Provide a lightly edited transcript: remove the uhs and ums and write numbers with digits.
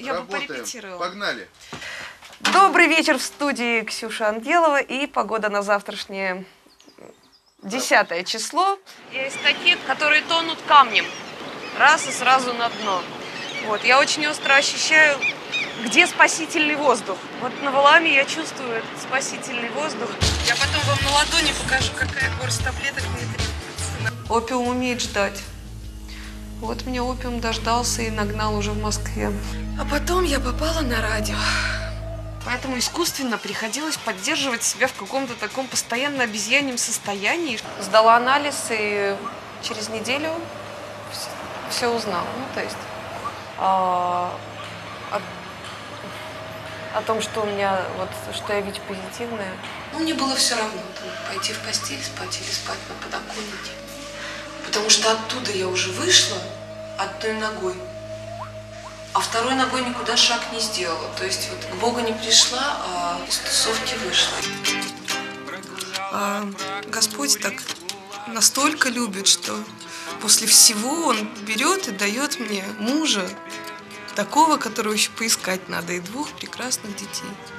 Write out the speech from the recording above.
Я бы Работаем. порепетировала. Погнали. Добрый вечер в студии Ксюша Ангелова и погода на завтрашнее 10 число. Есть такие, которые тонут камнем. Раз и сразу на дно. Вот, я очень остро ощущаю, где спасительный воздух. Вот на Валааме я чувствую этот спасительный воздух. Я потом вам на ладони покажу, какая горсть таблеток мне требуется. Опиум умеет ждать. Вот меня опиум дождался и нагнал уже в Москве. А потом я попала на радио. Поэтому искусственно приходилось поддерживать себя в каком-то таком постоянно обезьяньем состоянии. Сдала анализ и через неделю все узнала. Ну, то есть о том, что у меня, вот, что я ВИЧ-позитивная. Ну, мне было все равно, там, пойти в постель спать или спать на подоконнике. Потому что оттуда я уже вышла одной ногой, а второй ногой никуда шаг не сделала. То есть вот к Богу не пришла, а из тусовки вышла. Господь так настолько любит, что после всего Он берет и дает мне мужа, такого, которого еще поискать надо, и 2 прекрасных детей.